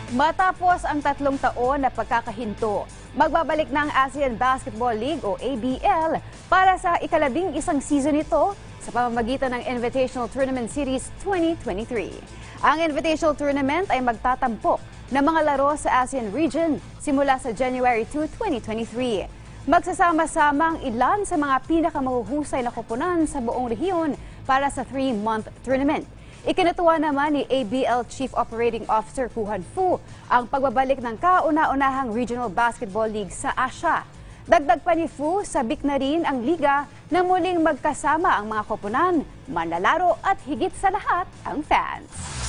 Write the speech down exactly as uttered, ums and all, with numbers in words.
Matapos ang tatlong taon na pagkakahinto, magbabalik na ang ASEAN Basketball League o A B L para sa ikalabing isang season nito sa pamamagitan ng Invitational Tournament Series twenty twenty-three. Ang Invitational Tournament ay magtatampok ng mga laro sa ASEAN region simula sa January second, twenty twenty-three. Magsasama-sama ang ilan sa mga pinakamahuhusay na koponan sa buong rehiyon para sa three-month tournament. Ikinatuwa naman ni A B L Chief Operating Officer Koo Han-foo ang pagbabalik ng kauna-unahang Regional Basketball League sa Asia. Dagdag pa ni Foo, sabik na rin ang liga na muling magkasama ang mga koponan, manlalaro at higit sa lahat ang fans.